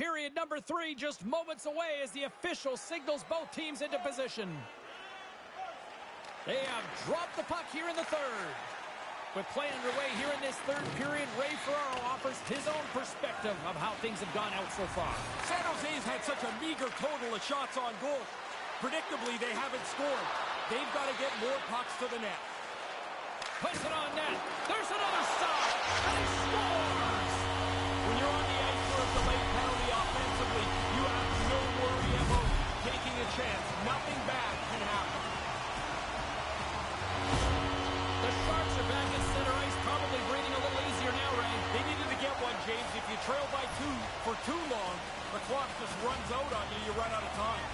Period number 3 just moments away as the official signals both teams into position. They have dropped the puck here in the third. With play underway here in this third period, Ray Ferraro offers his own perspective of how things have gone out so far. San Jose's had such a meager total of shots on goal. Predictably, they haven't scored. They've got to get more pucks to the net. Puts it on net. There's another stop. And he scores! When you're on the ice for a delayed penalty offensively, you have no worry about taking a chance. Nothing bad can happen. The Sharks are back at center ice, probably breathing a little easier now, Ray. They needed to get one, James. If you trail by 2 for too long, the clock just runs out on you. You run out of time.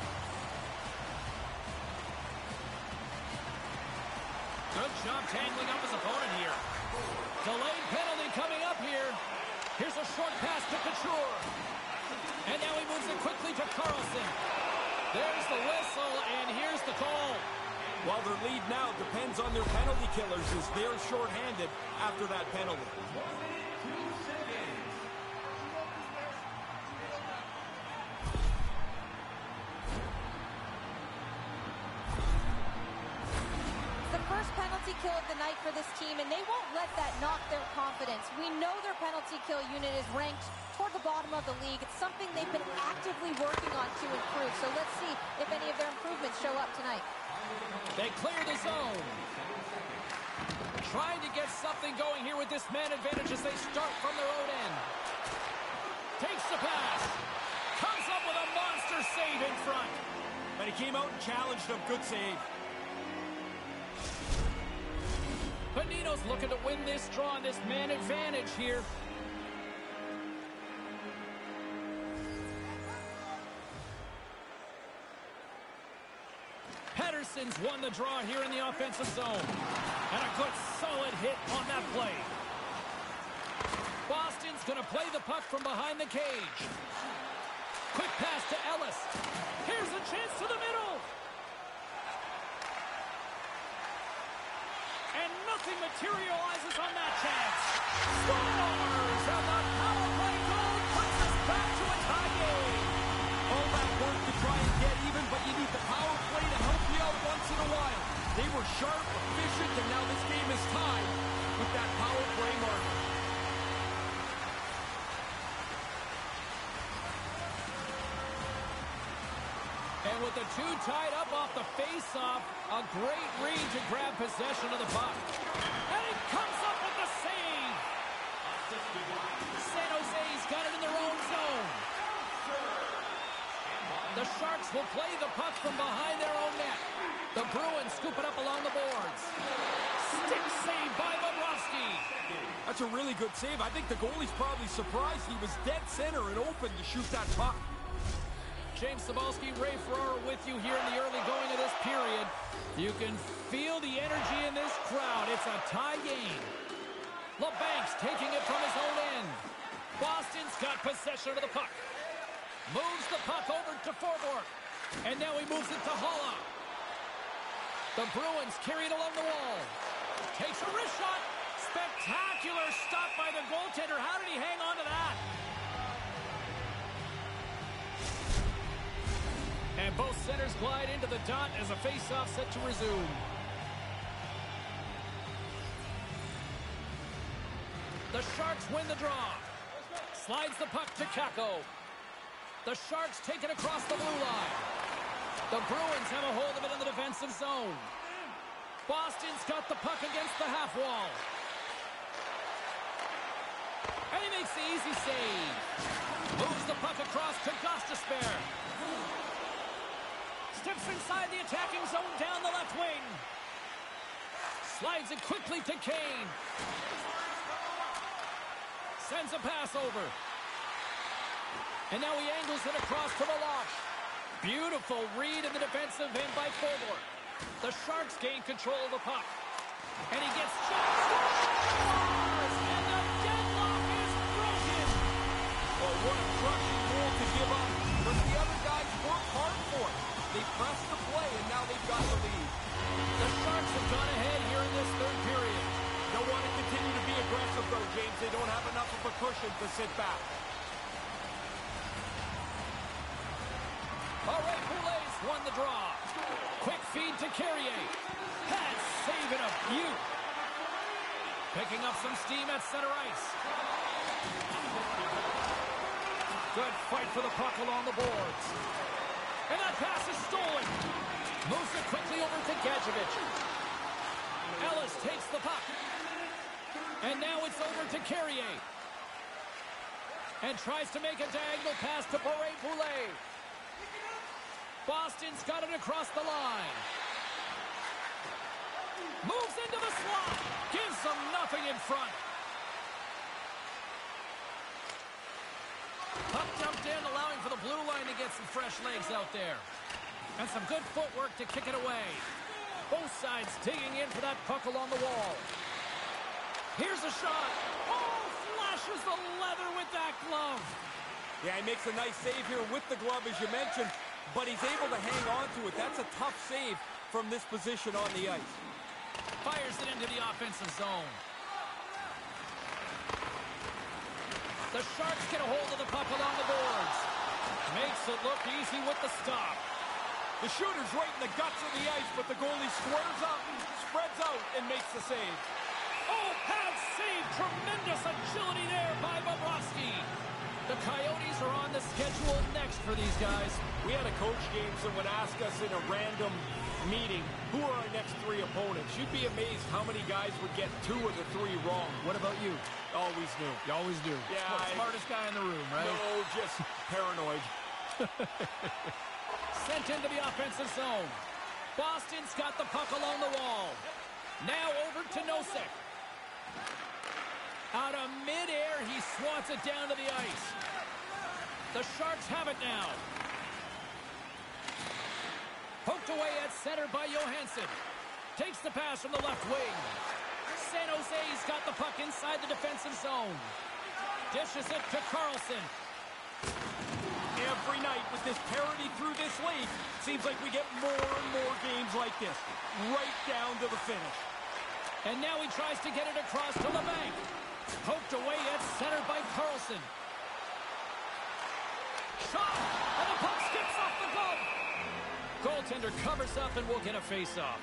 Good job tangling up his opponent here. Delayed penalty coming up here. Here's a short pass to Couture. And now he moves it quickly to Carlson. There's the whistle, and here's the call. While their lead now depends on their penalty killers as they're shorthanded after that penalty. The first penalty kill of the night for this team, and they won't let that knock their confidence. We know their penalty kill unit is ranked toward the bottom of the league. It's something they've been actively working on to improve. So let's see if any of their improvements show up tonight. They clear the zone. Trying to get something going here with this man advantage as they start from their own end. Takes the pass. Comes up with a monster save in front. And he came out and challenged him. Good save. Bonino's looking to win this draw on this man advantage here. Pettersson's won the draw here in the offensive zone. And a good solid hit on that play. Boston's going to play the puck from behind the cage. Quick pass to Ellis. Here's a chance to the middle. And nothing materializes on that chance. Scores! And the power play goal puts us back to a tie game. All that work to try and get even, but you need the power play to help you out once in a while. They were sharp, efficient, and now this game is tied with that power play marker. And with the two tied up off the face-off, a great read to grab possession of the puck. And he comes up with the save. San Jose's got it in their own zone. The Sharks will play the puck from behind their own net. The Bruins scoop it up along the boards. Stick save by Bobrovsky. That's a really good save. I think the goalie's probably surprised he was dead center and open to shoot that puck. James Cybulski, Ray Ferraro with you here in the early going of this period. You can feel the energy in this crowd. It's a tie game. LeBank's taking it from his own end. Boston's got possession of the puck. Moves the puck over to Forbort. And now he moves it to Haula. The Bruins carry it along the wall. Takes a wrist shot. Spectacular stop by the goaltender. How did he hang on to that? And both centers glide into the dot as a face-off set to resume. The Sharks win the draw. Slides the puck to Kakko. The Sharks take it across the blue line. The Bruins have a hold of it in the defensive zone. Boston's got the puck against the half wall. And he makes the easy save. Moves the puck across to Gostisbehere. Steps inside the attacking zone down the left wing. Slides it quickly to Kane. Sends a pass over. And now he angles it across to Meloche. Beautiful read in the defensive end by Forbort. The Sharks gain control of the puck. And he gets shot. Scores! And the deadlock is broken. Oh, what a crushing goal to give up. But the other guys worked hard for it. They pressed the play, and now they've got the lead. The Sharks have gone ahead here in this third period. They'll want to continue to be aggressive, though, James. They don't have enough of a cushion to sit back. Barret Boulais won the draw. Quick feed to Carrier. Pass save and a beaut. Picking up some steam at center ice. Good fight for the puck along the boards. And that pass is stolen. Moves it quickly over to Gadjevich. Ellis takes the puck. And now it's over to Carrier. And tries to make a diagonal pass to Barret Boulais. Boston's got it across the line. Moves into the slot. Gives them nothing in front. Puck dumped in, allowing for the blue line to get some fresh legs out there. And some good footwork to kick it away. Both sides digging in for that puck along the wall. Here's a shot. Oh, flashes the leather with that glove. Yeah, he makes a nice save here with the glove, as you mentioned, but he's able to hang on to it. That's a tough save from this position on the ice. Fires it into the offensive zone. The Sharks get a hold of the puck along the boards. Makes it look easy with the stop. The shooter's right in the guts of the ice, but the goalie squares up, spreads out, and makes the save. Oh, pad save. Tremendous agility there by Bobrovsky. The Coyotes are on the schedule next for these guys. We had a coach, James, that would ask us in a random meeting, who are our next three opponents? You'd be amazed how many guys would get 2 of the 3 wrong. What about you? Always knew. You always do. Yeah. Smartest guy in the room, right? No, just paranoid. Sent into the offensive zone. Boston's got the puck along the wall. Now over to Nosek. Out of midair, he swats it down to the ice. The Sharks have it now. Poked away at center by Johansson. Takes the pass from the left wing. San Jose's got the puck inside the defensive zone. Dishes it to Carlson. Every night with this parity through this league, seems like we get more and more games like this, right down to the finish. And now he tries to get it across to LeBanc. Poked away at center by Carlson. Shot! And the puck skips off the glove. Goaltender covers up and will get a face-off.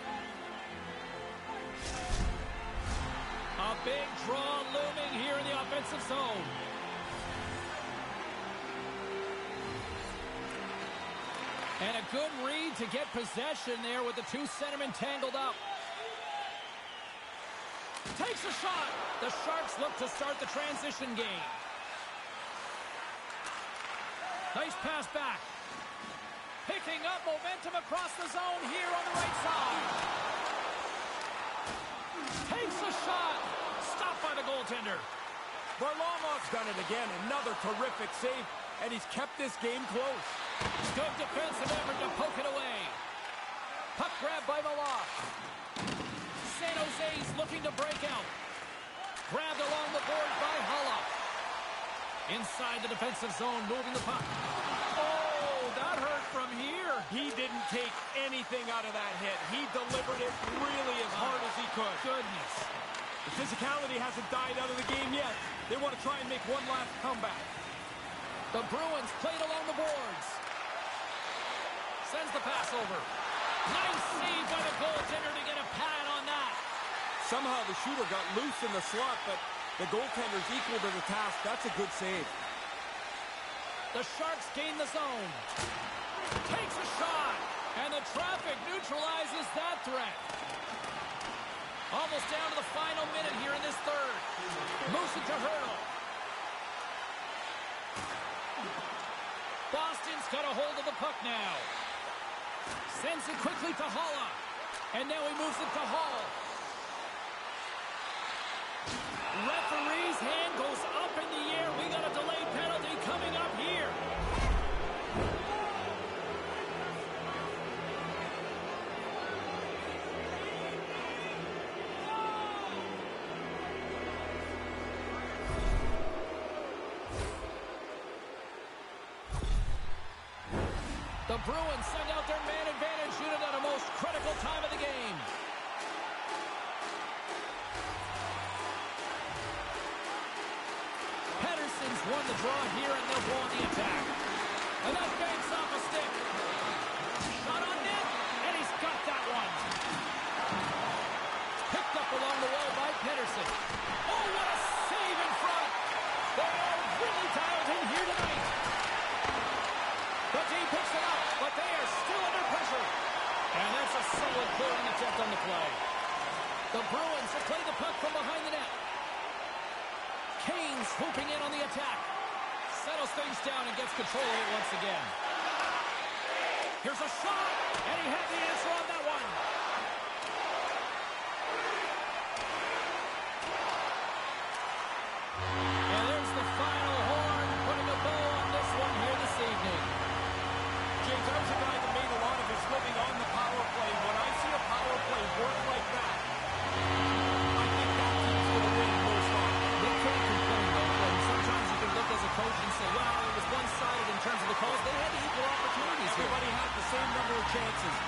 A big draw looming here in the offensive zone. And a good read to get possession there with the 2 centermen tangled up. Takes a shot. The Sharks look to start the transition game. Nice pass back. Picking up momentum across the zone here on the right side. Takes a shot. Stopped by the goaltender. Varlamov's done it again. Another terrific save, and he's kept this game close. Good defensive effort to poke it away. Puck grab by Milov. San Jose's looking to break out. Grabbed along the board by Haula. Inside the defensive zone, moving the puck. Oh, that hurt from here. He didn't take anything out of that hit. He delivered it really as hard as he could. Goodness. The physicality hasn't died out of the game yet. They want to try and make one last comeback. The Bruins played along the boards. Sends the pass over. Nice save by the goaltender to get a pad on that. Somehow the shooter got loose in the slot, but the goaltender's equal to the task. That's a good save. The Sharks gain the zone. Takes a shot. And the traffic neutralizes that threat. Almost down to the final minute here in this third. Moves it to Hurdle. Boston's got a hold of the puck now. Sends it quickly to Haula. And now he moves it to Hall. Referee's hand goes up in the air. We got a delayed penalty coming up here. The Bruins send out their man advantage unit at a most critical time of the game. Pettersson's won the draw here, and they'll go on the attack. And that banks off a stick. got that one. Picked up along the wall by Pedersen. Oh, what a save in front. They are really dialed in here tonight. The team picks it up, but they are still under pressure. And that's a solid clearing attempt on the play. The Bruins have played the puck from behind the net. Kane swooping in on the attack. Settles things down and gets control of it once again. Here's a shot, and he had the answer on that one. And there's the final horn, putting a bow on this one here this evening. James, I was a guy that made a lot of his living on the power play. When I see a power play work like that, I think that team's going to win most often. They can't complain, though. And sometimes you can look as a coach and say, well, it was one-sided in terms of the calls. They had equal opportunities here. Everybody had the same number of chances.